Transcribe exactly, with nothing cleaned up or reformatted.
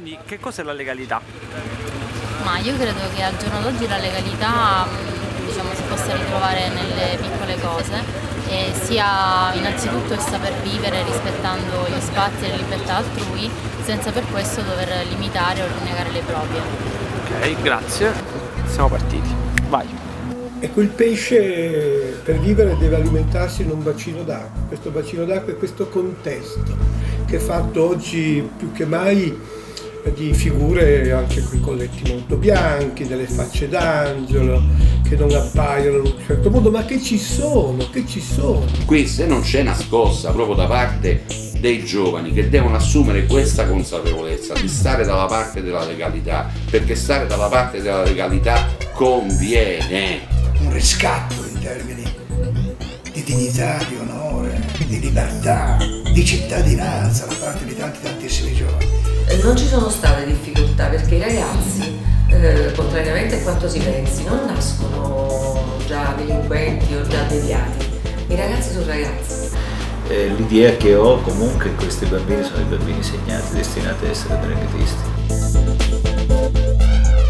Quindi che cos'è la legalità? Ma io credo che al giorno d'oggi la legalità, diciamo, si possa ritrovare nelle piccole cose, e sia innanzitutto il saper vivere rispettando gli spazi e le libertà altrui, senza per questo dover limitare o rinnegare le proprie. Ok, grazie. Siamo partiti. Vai. Ecco, il pesce per vivere deve alimentarsi in un bacino d'acqua. Questo bacino d'acqua è questo contesto che è fatto oggi più che mai di figure anche con i colletti molto bianchi, delle facce d'angelo che non appaiono in un certo modo, ma che ci sono, che ci sono. Qui se non c'è una scossa proprio da parte dei giovani che devono assumere questa consapevolezza di stare dalla parte della legalità, perché stare dalla parte della legalità conviene. Un riscatto in termini di dignità, di onore, di libertà, di cittadinanza da parte di tanti tantissimi giovani. Non ci sono state difficoltà perché i ragazzi, eh, contrariamente a quanto si pensi, non nascono già delinquenti o già deviati. I ragazzi sono ragazzi. Eh, l'idea che ho comunque è che questi bambini sono i bambini segnati, destinati ad essere benedettisti.